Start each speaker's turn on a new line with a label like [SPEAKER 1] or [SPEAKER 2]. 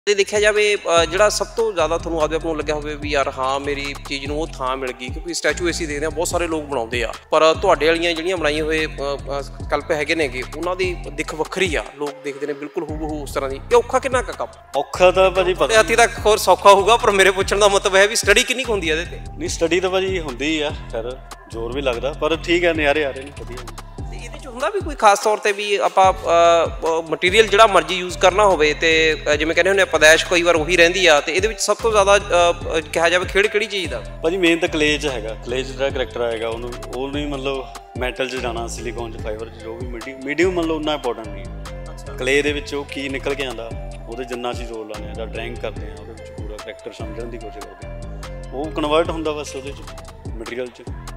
[SPEAKER 1] ਜੇ ਦੇਖਿਆ ਜਾਵੇ ਜਿਹੜਾ ਸਭ ਤੋਂ ਜ਼ਿਆਦਾ ਤੁਹਾਨੂੰ ਆਪਦੇ ਆਪ ਨੂੰ ਲੱਗਿਆ ਹੋਵੇ ਵੀ ਯਾਰ ਹਾਂ ਮੇਰੀ ਚੀਜ਼ ਨੂੰ ਉਹ ਥਾਂ ਮਿਲ ਗਈ, ਕਿਉਂਕਿ ਸਟੈਚੂ ਅਸੀਂ ਦੇਖਦੇ ਹਾਂ ਬਹੁਤ ਸਾਰੇ ਲੋਕ ਬਣਾਉਂਦੇ ਆ, ਪਰ ਤੁਹਾਡੇ ਵਾਲੀਆਂ ਜਿਹੜੀਆਂ ਬਣਾਈਆਂ ਹੋਏ ਕਲਪ ਹੈਗੇ ਨੇਗੇ ਉਹਨਾਂ ਦੀ ਦਿੱਖ ਵੱਖਰੀ ਆ, ਲੋਕ ਦੇਖਦੇ ਨੇ ਬਿਲਕੁਲ ਹੂਬਹੂ ਉਸ ਤਰ੍ਹਾਂ ਦੀ। ਇਹ ਔਖਾ ਕਿੰਨਾ ਕੁ ਕੰਮ?
[SPEAKER 2] ਔਖਾ ਤਾਂ ਭਾਜੀ ਪਤਾ
[SPEAKER 1] ਹੱਥੀ ਤੱਕ ਹੋਰ ਸੌਖਾ ਹੋਊਗਾ, ਪਰ ਮੇਰੇ ਪੁੱਛਣ ਦਾ ਮਤਲਬ ਹੈ ਵੀ ਸਟੱਡੀ ਕਿੰਨੀ ਕੁ ਹੁੰਦੀ ਹੈ ਇਹਦੇ ਤੇ?
[SPEAKER 2] ਨਹੀਂ ਸਟੱਡੀ ਤਾਂ ਭਾਜੀ ਹੁੰਦੀ ਆ, ਖੈਰ ਜ਼ੋਰ ਵੀ ਲੱਗਦਾ, ਪਰ ਠੀਕ ਹੈ ਨਜ਼ਾਰੇ ਆ ਰਹੇ ਨੇ ਵਧੀਆ।
[SPEAKER 1] ਇਹਦੇ 'ਚ ਹੁੰਦਾ ਵੀ ਕੋਈ ਖਾਸ ਤੌਰ 'ਤੇ ਵੀ ਆਪਾਂ ਮਟੀਰੀਅਲ ਜਿਹੜਾ ਮਰਜ਼ੀ ਯੂਜ਼ ਕਰਨਾ ਹੋਵੇ ਤੇ ਜਿਵੇਂ ਕਹਿੰਦੇ ਹੁੰਦੇ ਪਦਾਇਸ਼ ਕਈ ਵਾਰ ਉਹੀ ਰਹਿੰਦੀ ਆ, ਤੇ ਇਹਦੇ ਵਿੱਚ ਸਭ ਤੋਂ ਜ਼ਿਆਦਾ ਕਿਹਾ ਜਾਵੇ ਖੇਡ ਕਿਹੜੀ ਚੀਜ਼ ਦਾ?
[SPEAKER 2] ਭਾਜੀ ਮੇਨ ਤਾਂ ਕਲੇਜ ਹੈਗਾ, ਕਲੇਜ ਜਿਹੜਾ ਕਰੈਕਟਰ ਆਏਗਾ ਉਹਨੂੰ ਹੀ ਮਤਲਬ ਮੈਟਲ 'ਚ ਜਾਣਾ, ਸਿਲੀਕੋਨ 'ਚ, ਫਾਈਬਰ 'ਚ, ਜੋ ਵੀ ਮੀਡੀਅਮ ਮਤਲਬ ਉਨਾ ਇੰਪੋਰਟੈਂਟ ਨਹੀਂ। ਕਲੇ ਦੇ ਵਿੱਚ ਉਹ ਕੀ ਨਿਕਲ ਕੇ ਆਉਂਦਾ ਉਹਦੇ ਜਿੰਨਾ ਅਸੀਂ ਜ਼ੋਰ ਲਾਉਂਦੇ ਹਾਂ ਜਾਂ ਡਰਾਇੰਗ ਕਰਦੇ ਹਾਂ ਉਹਦੇ ਵਿੱਚ ਪੂਰਾ ਕਰੈਕਟਰ ਸਮਝਣ ਦੀ ਕੋਸ਼ਿਸ਼ ਕਰਦੇ ਹਾਂ, ਉਹ ਕਨਵਰਟ ਹੁੰਦਾ ਬਸ ਉਹਦੇ 'ਚ ਮਟੀਰੀਅਲ 'ਚ।